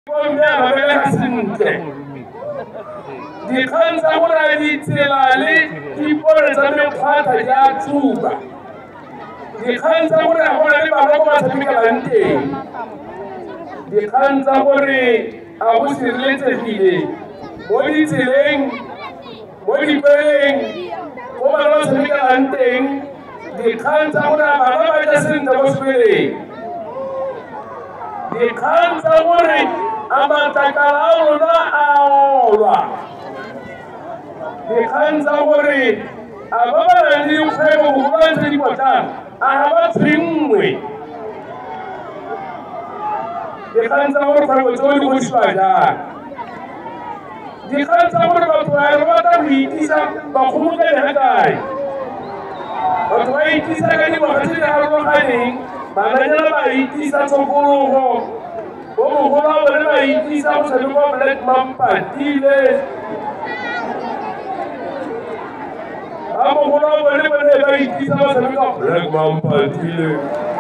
dikgang tsa gore ditsela le dipone tsa mekgwatha di a tsuba dikgang tsa gore ga gona le bana ko ba tshamekalang teng dikgang tsa gore a go sireletsegile mo ditseleng mo dipeleng ko bana ba tshamekalang teng dikgang tsa gore bana ba ja sentle mo sepeleng dikgang tsa gore a matlakala a rona a olwa dikgang tsa gore a ba ba nang le dikgwebo go ba ntse dipotlana a ga ba tshwenngwe dikgang tsa gore kgwebo tseo di godisiwa jang dikgang tsa gore batho ba re batla go itisa bakgomokane ga kae batho ba itisa ka dingwaga tse di farologaneng bananyana ba itisa tshokologo bo mogolo wa bone ba itisa go tshamekwa Black Mampatile ba mogolo wa bone ba itisa go tshamekwa Black Mampatile